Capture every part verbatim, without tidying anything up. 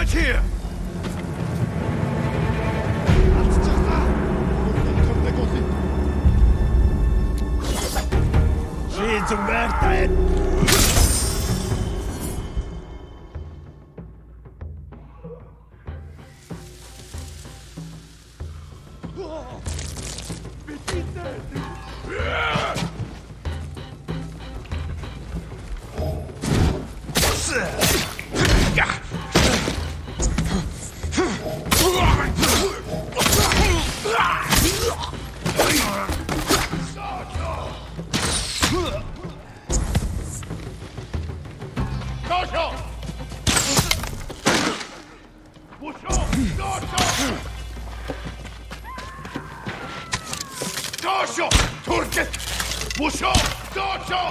Right here! Sci zum Werten! Doşo! Turket! Vuşo! Doşo!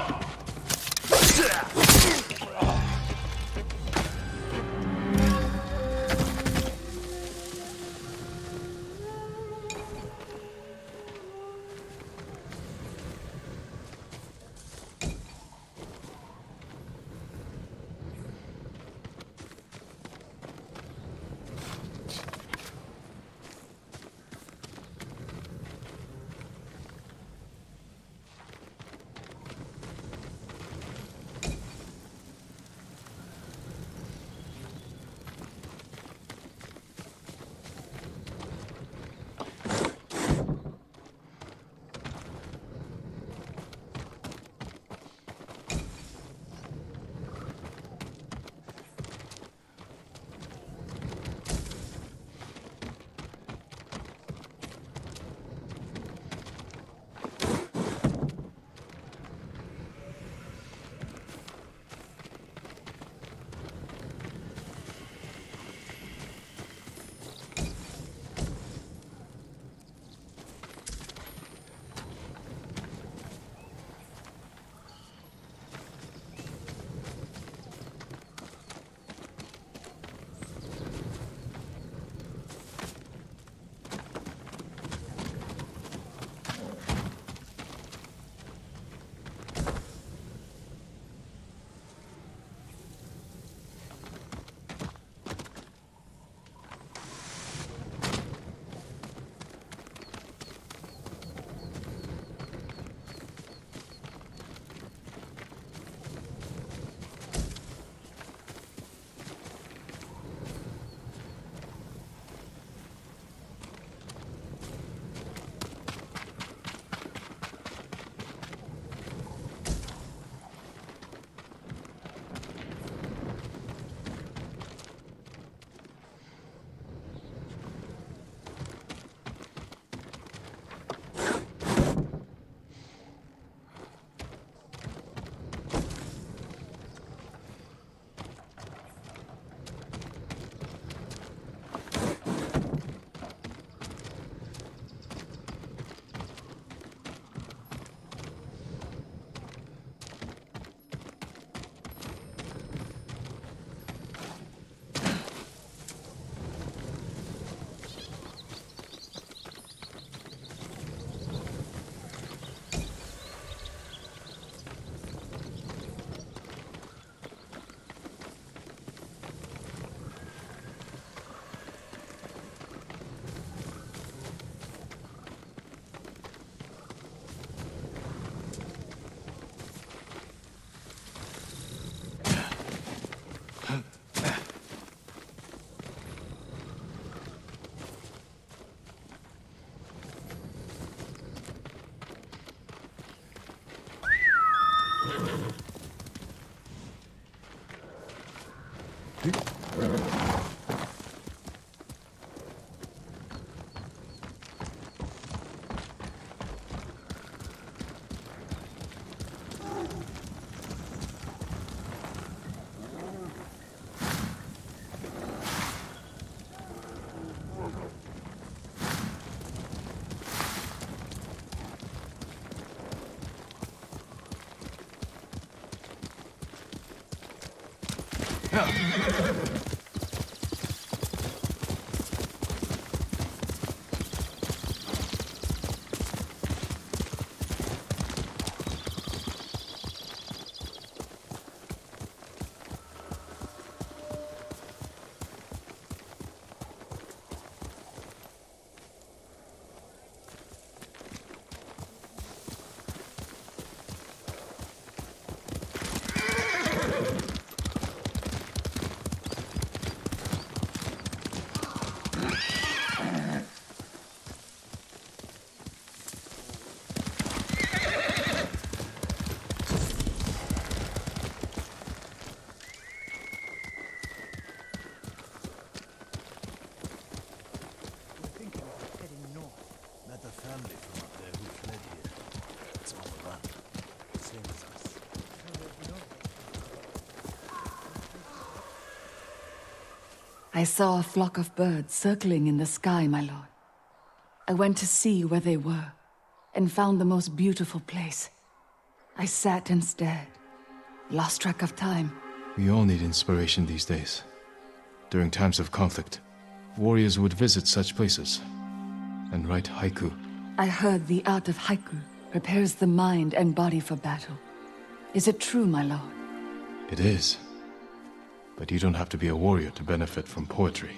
I saw a flock of birds circling in the sky, my lord. I went to see where they were, and found the most beautiful place. I sat and stared, lost track of time. We all need inspiration these days. During times of conflict, warriors would visit such places and write haiku. I heard the art of haiku prepares the mind and body for battle. Is it true, my lord? It is. But you don't have to be a warrior to benefit from poetry.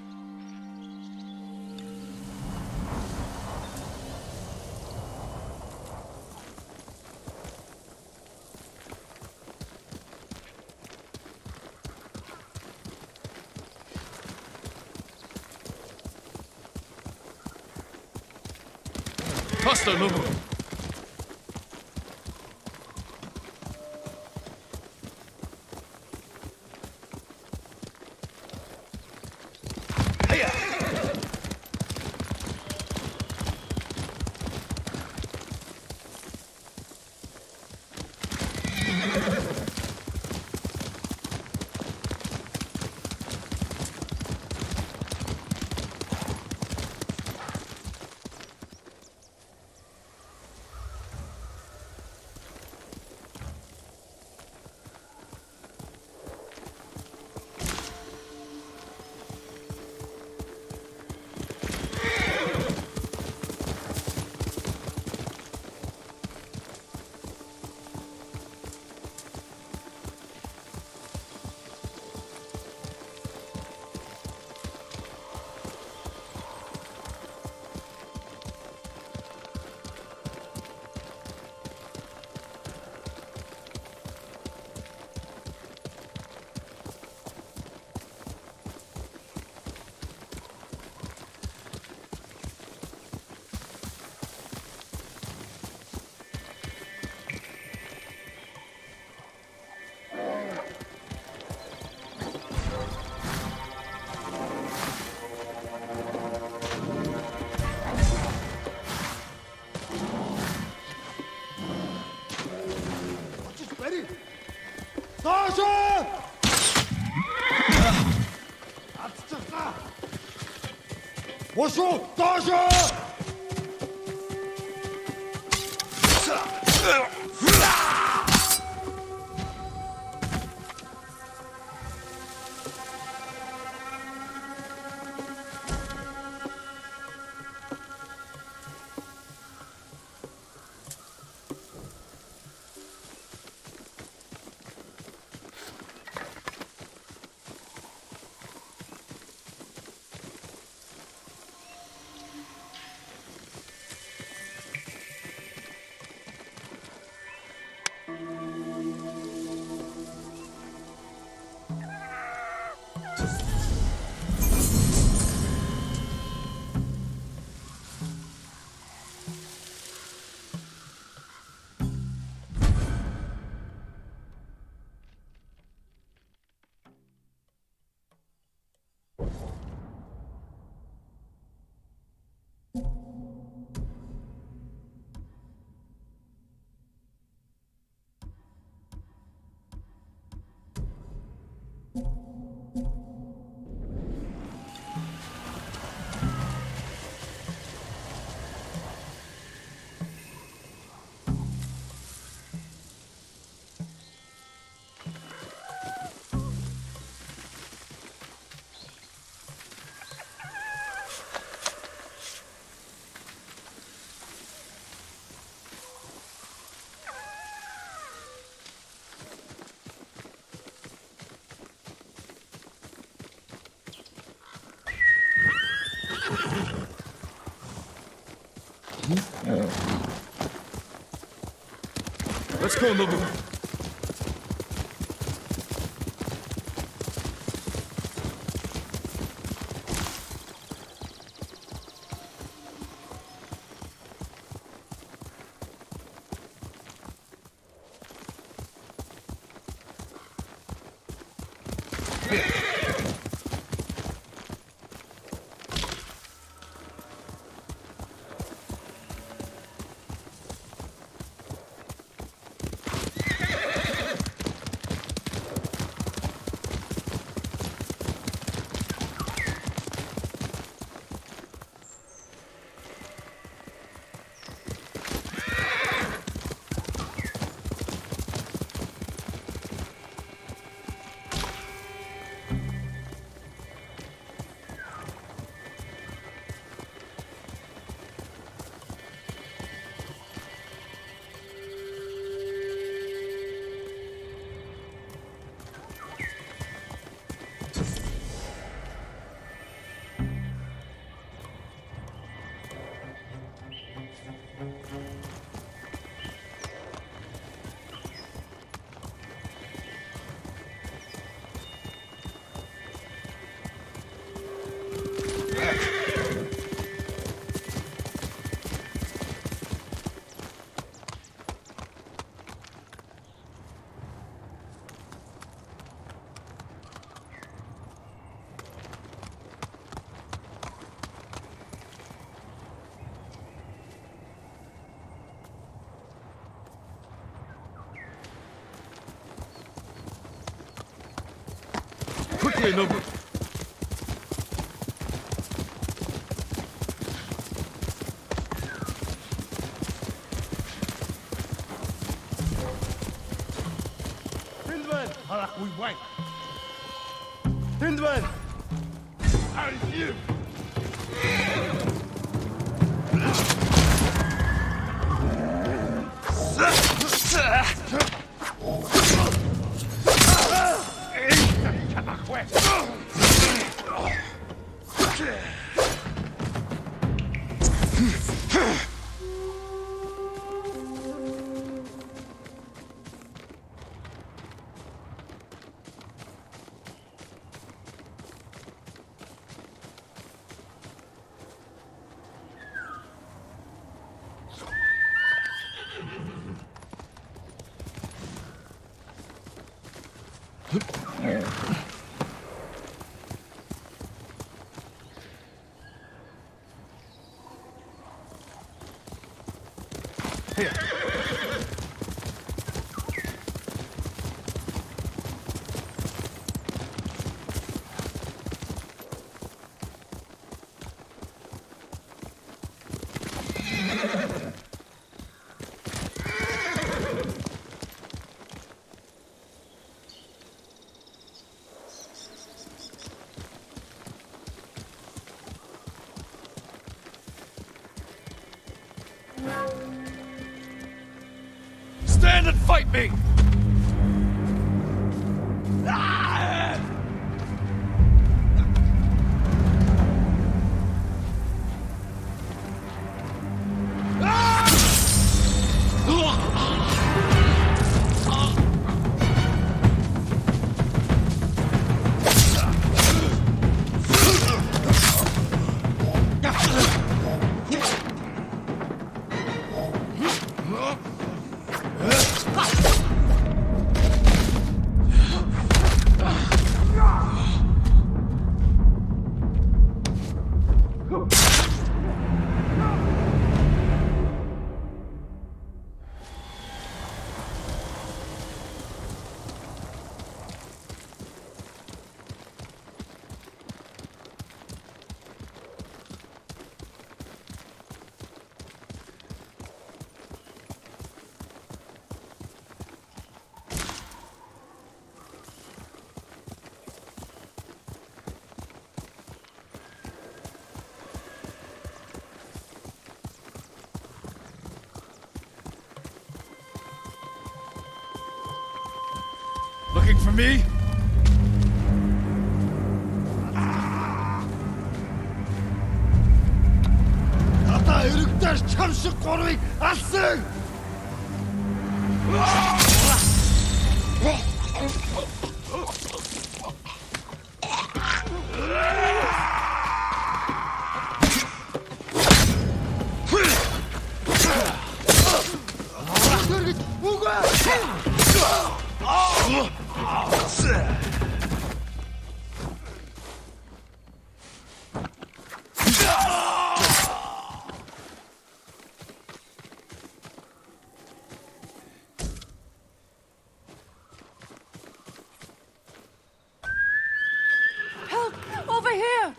Master Nobu! Woшу! Тоже! Let's go, Nobu. Quickly, Nobu! Hindman! Halak we wait! Hindman! And you! Stand and fight me! Looking for me? Ата эрэгтэй чам шиг гурвыг алсан! Help! Over here!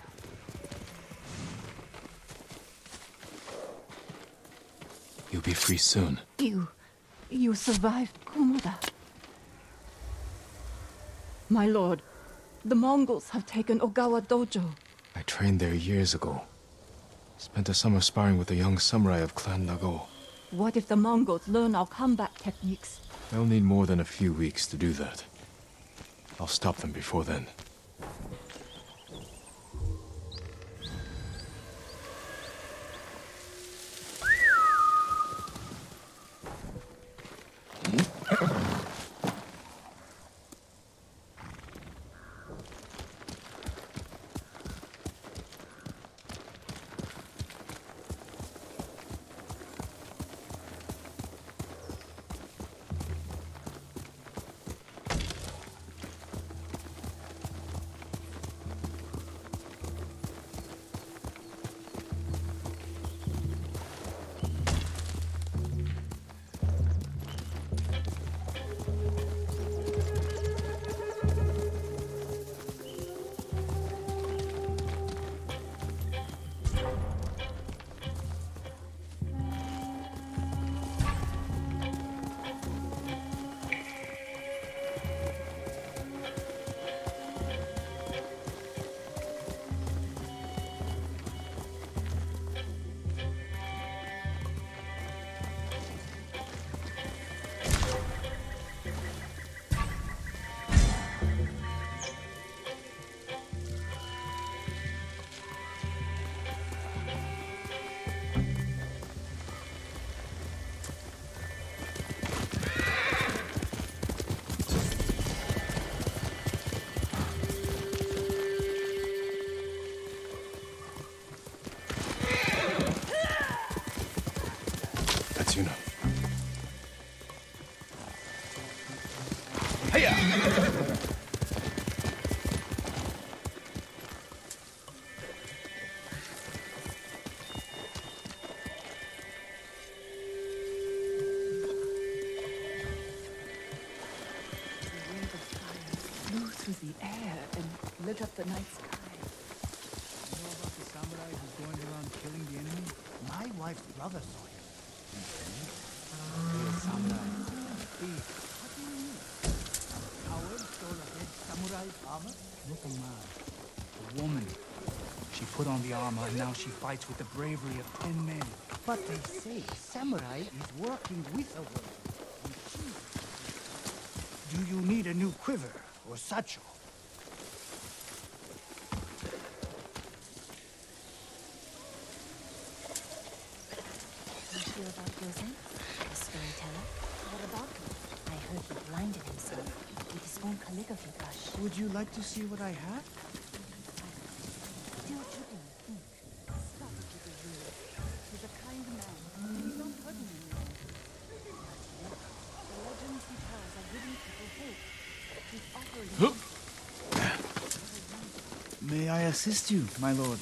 You'll be free soon. You... you survived Kumuda. My lord, the Mongols have taken Ogawa Dojo. I trained there years ago. Spent a summer sparring with a young samurai of Clan Nago. What if the Mongols learn our combat techniques? They'll need more than a few weeks to do that. I'll stop them before then. lit up the night sky. You know about the samurai who's going around killing the enemy? My wife's brother saw him. Real samurai. Thief. What do you mean? Howard stole a dead samurai's armor? Look, a man. A woman. She put on the armor and now she fights with the bravery of ten men. But they say samurai is working with a woman. Do you need a new quiver or satchel? You hear about Gozen, the storyteller? What about him? I heard he blinded himself with his own calligraphy brush. Would you like to see what I have? Still tripping, think. Stop with the rules. He's a kind man. Please don't hurt him anymore. The legends he tells are giving people hope. He's offering... May I assist you, my lord?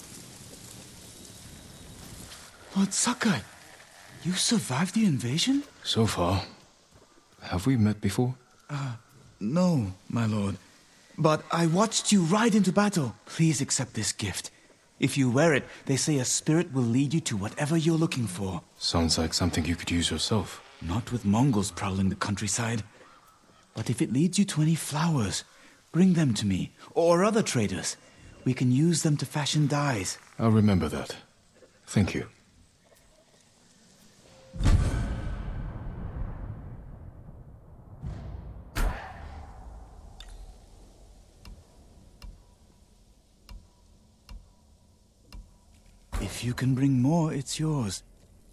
Lord Sakai, you survived the invasion? So far. Have we met before? Uh, no, my lord. But I watched you ride into battle. Please accept this gift. If you wear it, they say a spirit will lead you to whatever you're looking for. Sounds like something you could use yourself. Not with Mongols prowling the countryside. But if it leads you to any flowers, bring them to me, or other traders. We can use them to fashion dyes. I'll remember that. Thank you. If you can bring more, it's yours.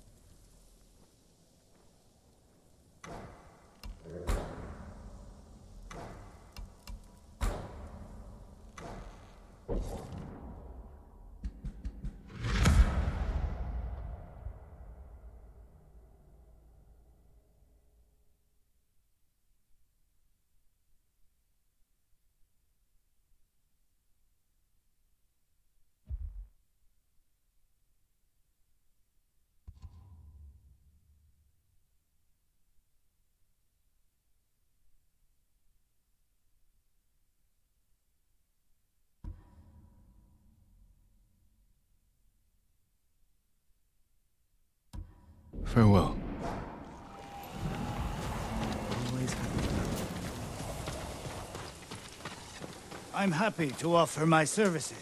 Farewell. Always happy. I'm happy to offer my services.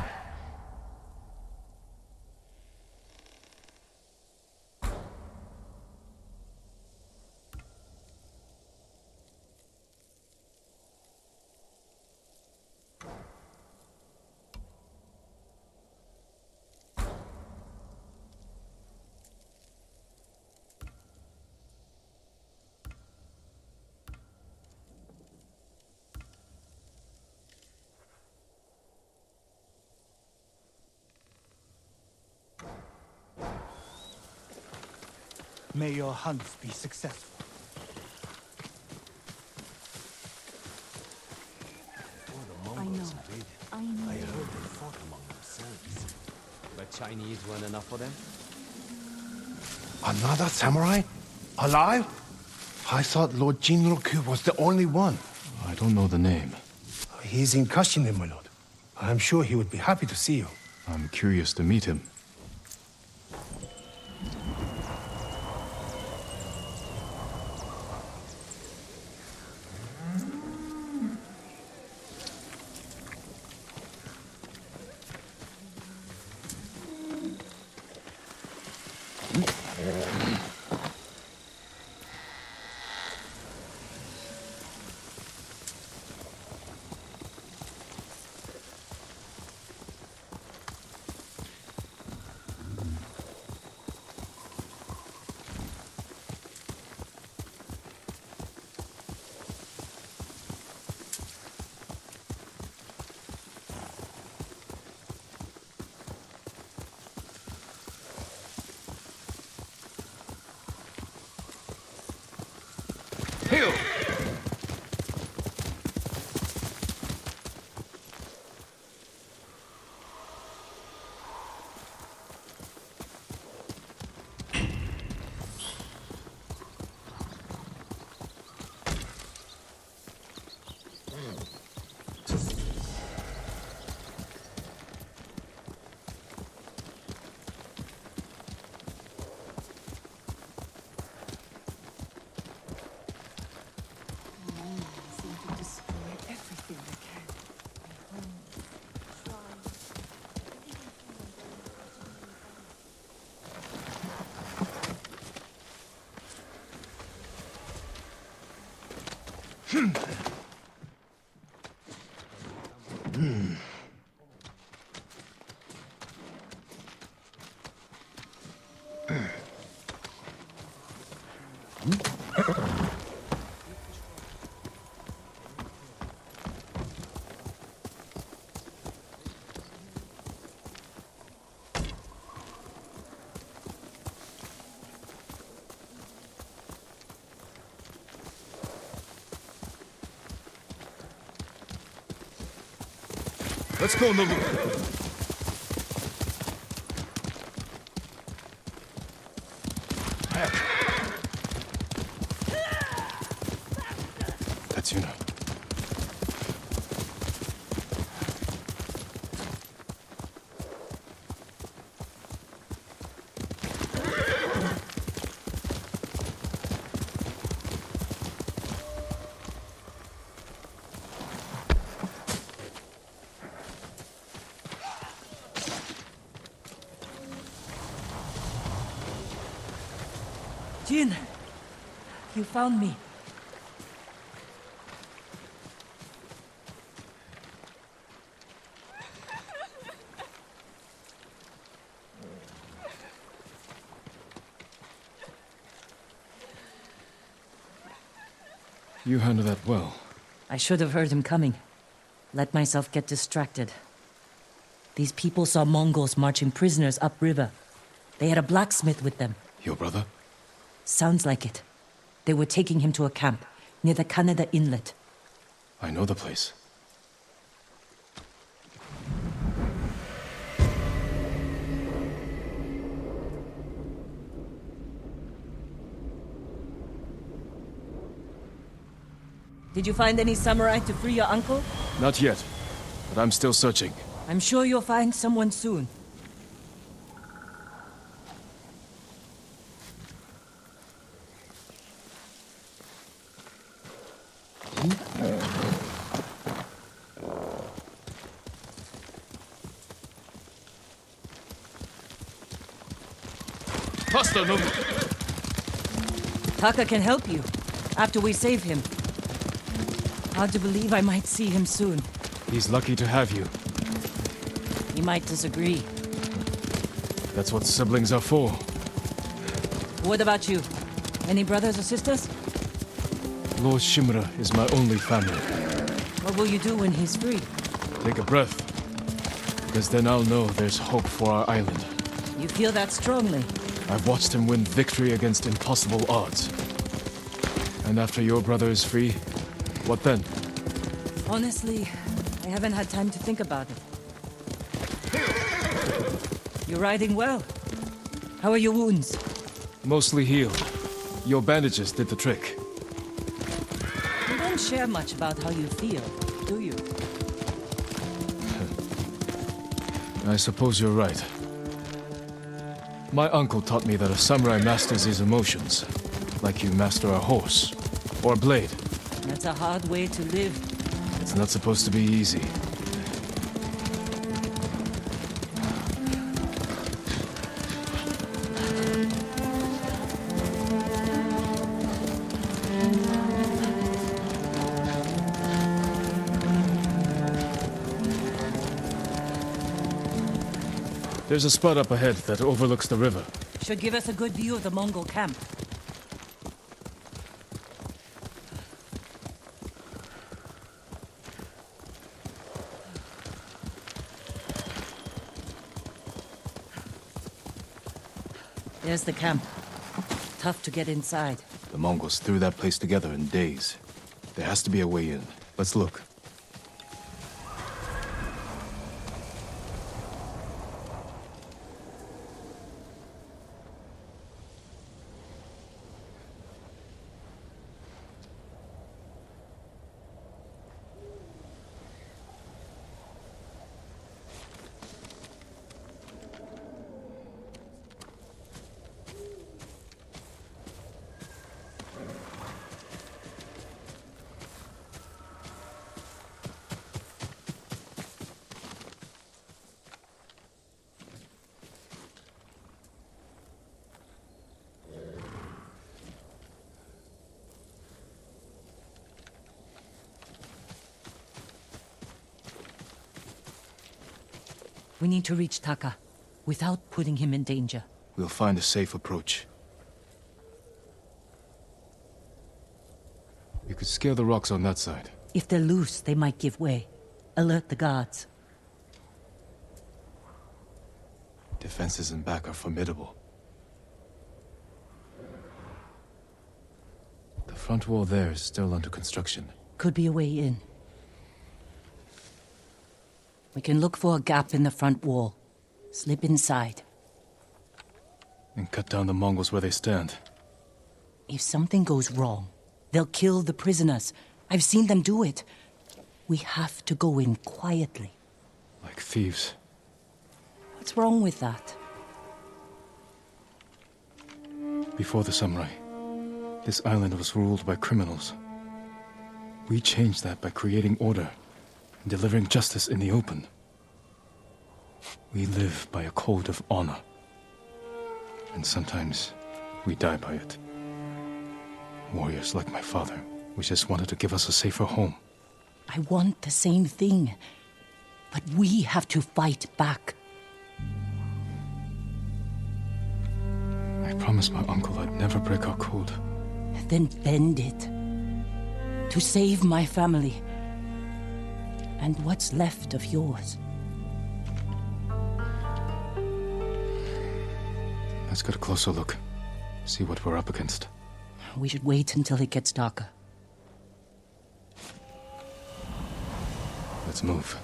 May your hunts be successful. I know. I know. I heard they fought among themselves. But Chinese weren't enough for them? Another samurai? Alive? I thought Lord Jinroku was the only one. I don't know the name. He's in Kashine, my lord. I'm sure he would be happy to see you. I'm curious to meet him. Let's go, Nobu. Tatsuna. Jin, you found me. You handled that well. I should have heard him coming. Let myself get distracted. These people saw Mongols marching prisoners upriver. They had a blacksmith with them. Your brother? Sounds like it. They were taking him to a camp near the Kaneda Inlet. I know the place. Did you find any samurai to free your uncle? Not yet, but I'm still searching. I'm sure you'll find someone soon. Faster, Nobu. Taka can help you, after we save him. Hard to believe I might see him soon. He's lucky to have you. He might disagree. That's what siblings are for. What about you? Any brothers or sisters? Lord Shimura is my only family. What will you do when he's free? Take a breath. Because then I'll know there's hope for our island. You feel that strongly? I've watched him win victory against impossible odds. And after your brother is free, what then? Honestly, I haven't had time to think about it. You're riding well. How are your wounds? Mostly healed. Your bandages did the trick. You don't share much about how you feel, do you? I suppose you're right. My uncle taught me that a samurai masters his emotions, like you master a horse, or a blade. That's a hard way to live. It's not supposed to be easy. There's a spot up ahead that overlooks the river. Should give us a good view of the Mongol camp. There's the camp. Tough to get inside. The Mongols threw that place together in days. There has to be a way in. Let's look. We need to reach Taka without putting him in danger. We'll find a safe approach. You could scale the rocks on that side. If they're loose, they might give way. Alert the guards. Defenses in back are formidable. The front wall there is still under construction. Could be a way in. We can look for a gap in the front wall. Slip inside. And cut down the Mongols where they stand. If something goes wrong, they'll kill the prisoners. I've seen them do it. We have to go in quietly. Like thieves. What's wrong with that? Before the samurai, this island was ruled by criminals. We changed that by creating order and delivering justice in the open. We live by a code of honor. And sometimes we die by it. Warriors like my father, we just wanted to give us a safer home. I want the same thing. But we have to fight back. I promised my uncle I'd never break our code. Then bend it. To save my family. And what's left of yours. Let's get a closer look. See what we're up against. We should wait until it gets darker. Let's move.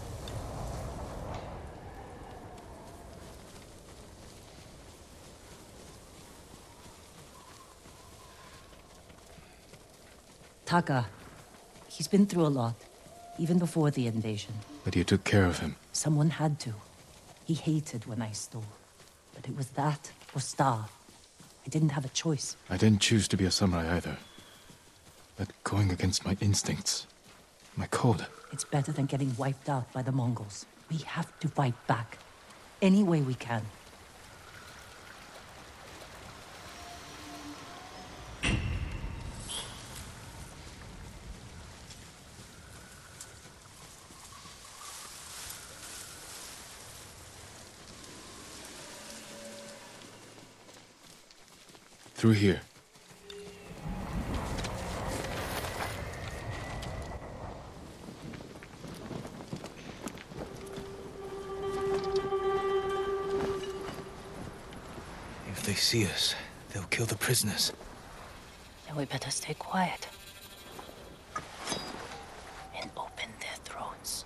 Taka. He's been through a lot. Even before the invasion. But you took care of him. Someone had to. He hated when I stole. But it was that or starve. I didn't have a choice. I didn't choose to be a samurai either. But going against my instincts, my code. It's better than getting wiped out by the Mongols. We have to fight back. Any way we can. Through here. If they see us, they'll kill the prisoners. Then we better stay quiet. And open their throats.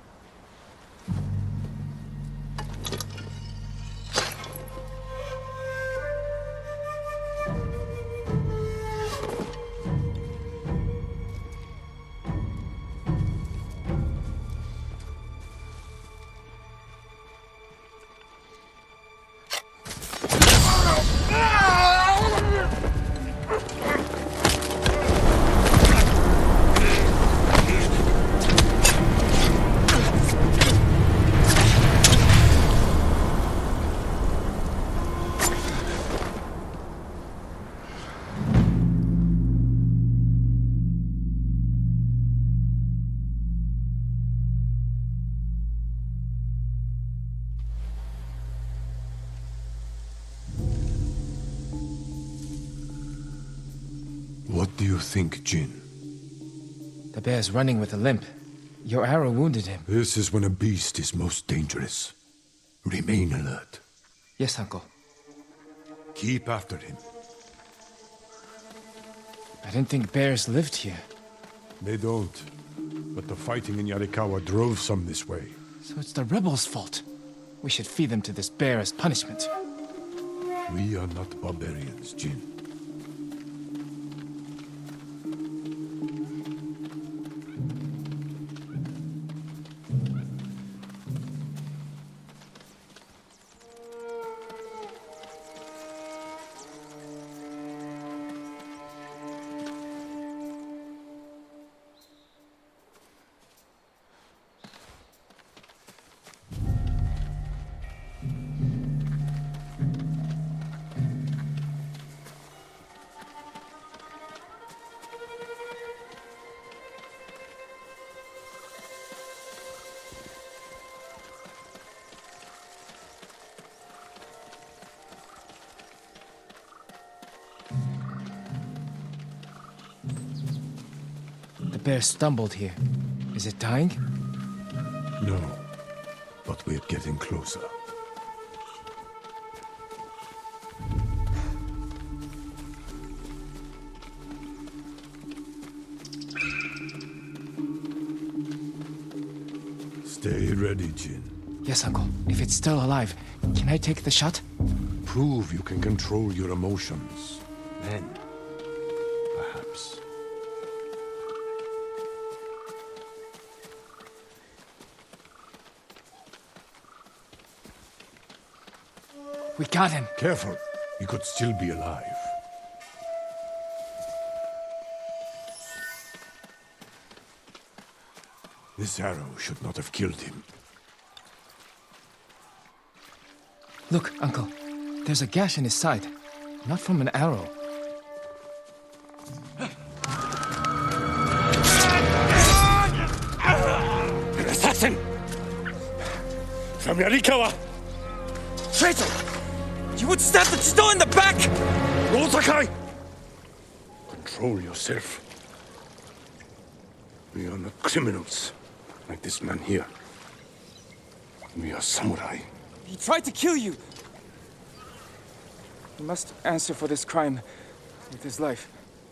What do you think, Jin? The bear's running with a limp. Your arrow wounded him. This is when a beast is most dangerous. Remain alert. Yes, Uncle. Keep after him. I didn't think bears lived here. They don't. But the fighting in Yarikawa drove some this way. So it's the rebels' fault. We should feed them to this bear as punishment. We are not barbarians, Jin. bear stumbled here. Is it dying? No, but we're getting closer. Stay ready, Jin. Yes, Uncle. If it's still alive, can I take the shot? Prove you can control your emotions. Then, perhaps. We got him. Careful. He could still be alive. This arrow should not have killed him. Look, Uncle. There's a gash in his side. Not from an arrow. An assassin! From Yarikawa! Traitor! You would stab the Chido in the back! Lord Sakai! Control yourself. We are not criminals, like this man here. We are samurai. He tried to kill you! He must answer for this crime with his life.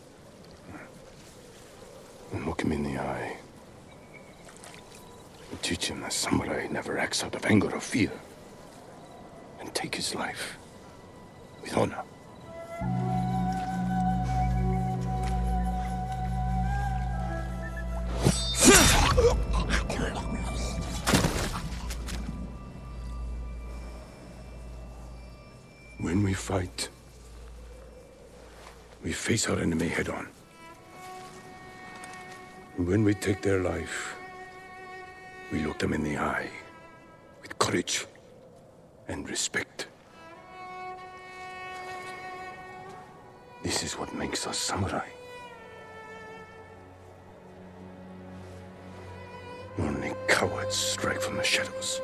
And look him in the eye. And teach him that samurai never acts out of anger or fear. And take his life with honor. When we fight, we face our enemy head-on. And when we take their life, we look them in the eye with courage and respect. This is what makes us samurai. Only cowards strike from the shadows.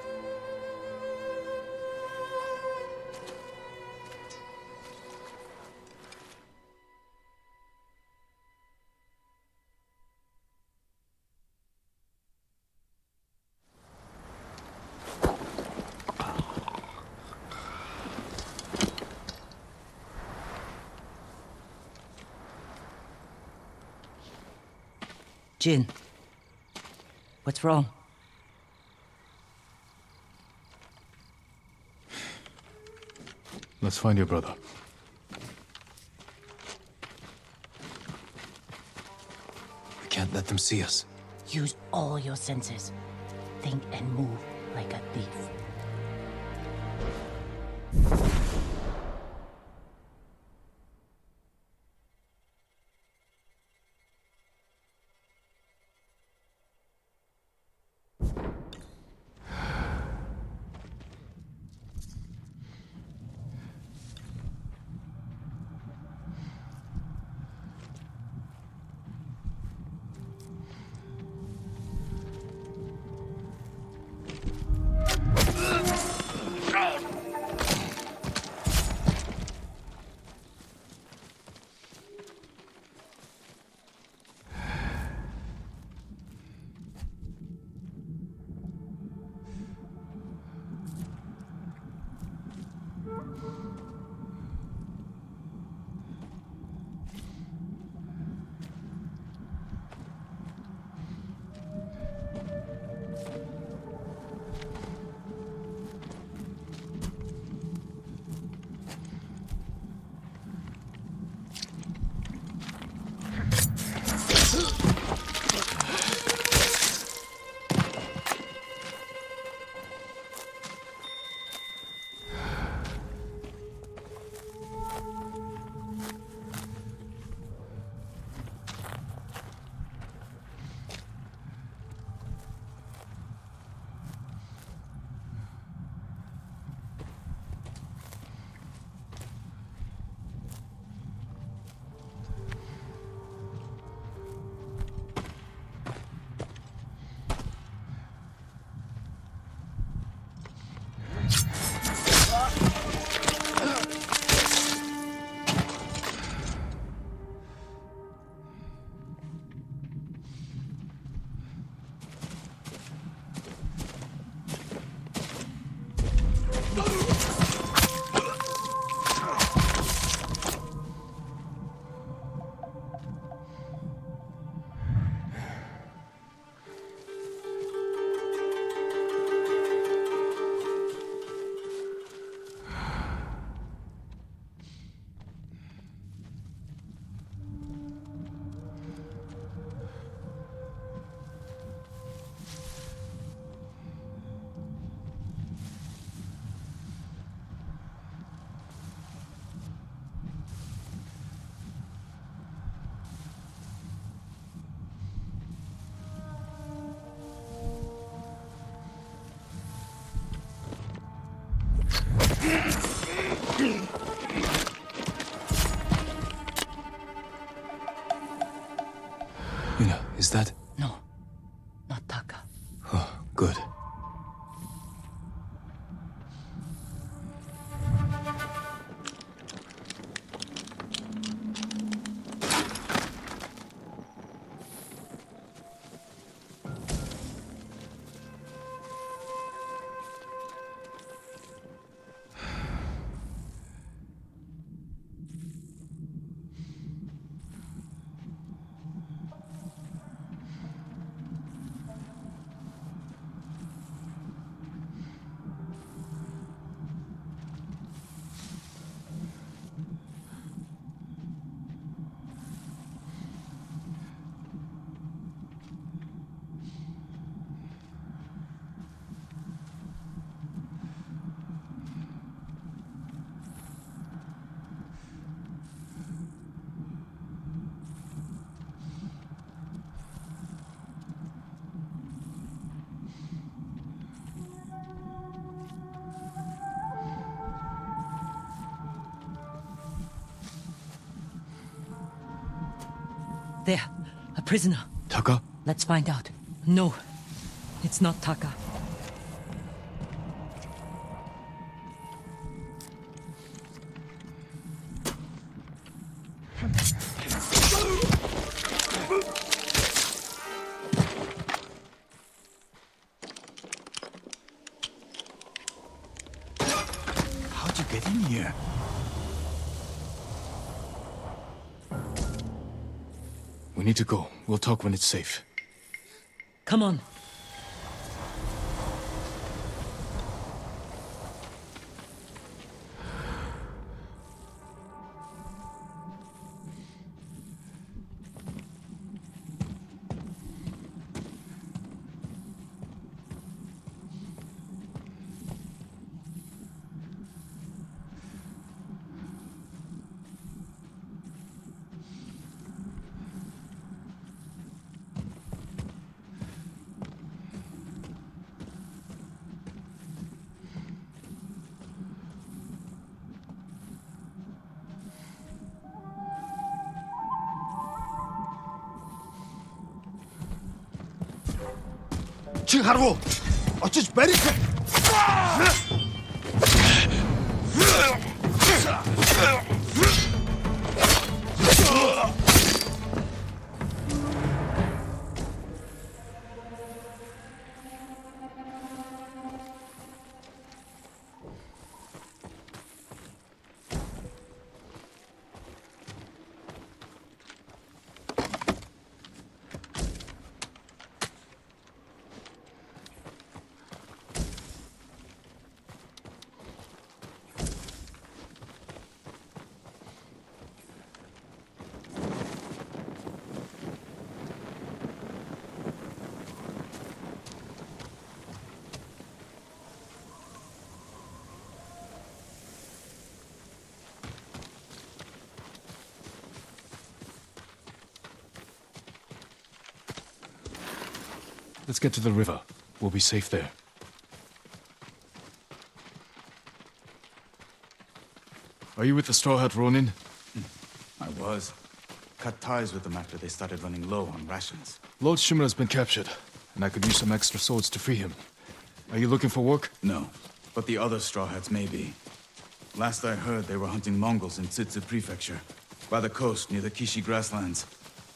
Jin, what's wrong? Let's find your brother. We can't let them see us. Use all your senses. Think and move like a thief. Mina, is that... No, not Taka. Oh, good. There, a prisoner. Taka? Let's find out. No, it's not Taka. How'd you get in here? We need to go. We'll talk when it's safe. Come on. Чи харгу. Очиж барих. Let's get to the river. We'll be safe there. Are you with the Straw Hat Ronin? I was. Cut ties with them after they started running low on rations. Lord Shimura's been captured, and I could use some extra swords to free him. Are you looking for work? No, but the other Straw Hats may be. Last I heard, they were hunting Mongols in Tsutsu Prefecture, by the coast near the Kishi grasslands.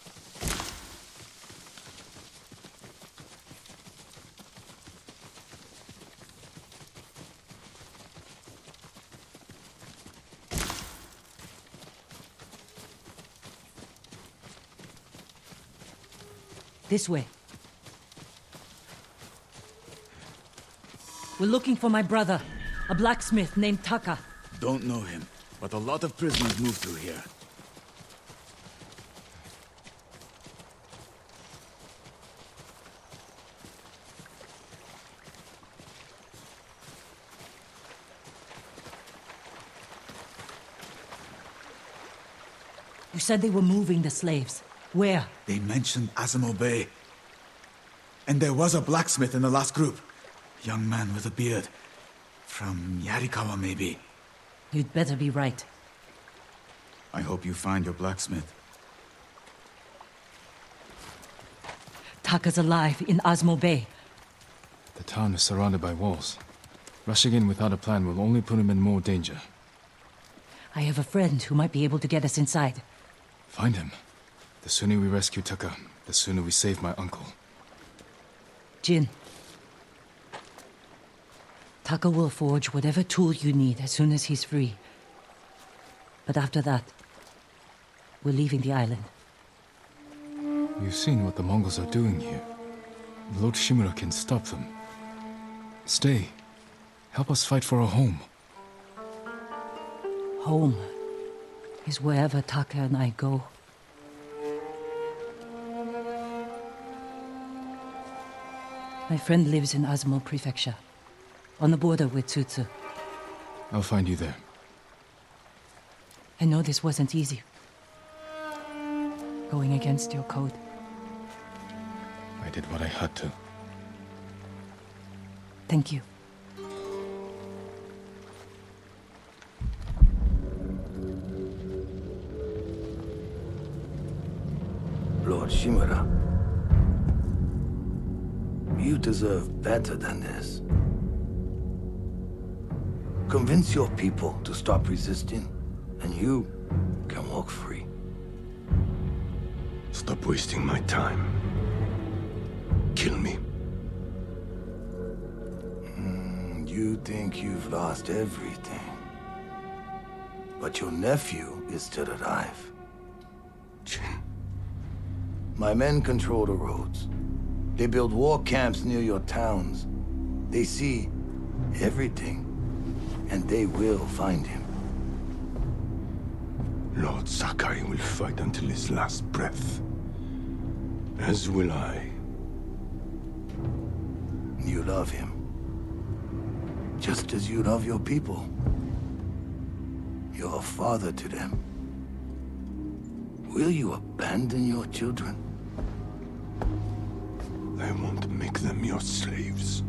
This way. We're looking for my brother, a blacksmith named Taka. Don't know him, but a lot of prisoners move through here. You said they were moving the slaves. Where? They mentioned Azamo Bay. And there was a blacksmith in the last group. Young man with a beard. From Yarikawa, maybe. You'd better be right. I hope you find your blacksmith. Taka's alive in Osmo Bay. The town is surrounded by walls. Rushing in without a plan will only put him in more danger. I have a friend who might be able to get us inside. Find him. The sooner we rescue Taka, the sooner we save my uncle. Jin. Taka will forge whatever tool you need as soon as he's free. But after that, we're leaving the island. You've seen what the Mongols are doing here. Lord Shimura can stop them. Stay. Help us fight for a home. Home is wherever Taka and I go. My friend lives in Azamo Prefecture, on the border with Tsutsu. I'll find you there. I know this wasn't easy. Going against your code. I did what I had to. Thank you. Lord Shimura, you deserve better than this. Convince your people to stop resisting, and you can walk free. Stop wasting my time. Kill me. Mm, you think you've lost everything. But your nephew is still alive. Jin. My men control the roads. They build war camps near your towns. They see everything, and they will find him. Lord Sakai will fight until his last breath. As will I. You love him. Just as you love your people. You're a father to them. Will you abandon your children? I won't make them your slaves.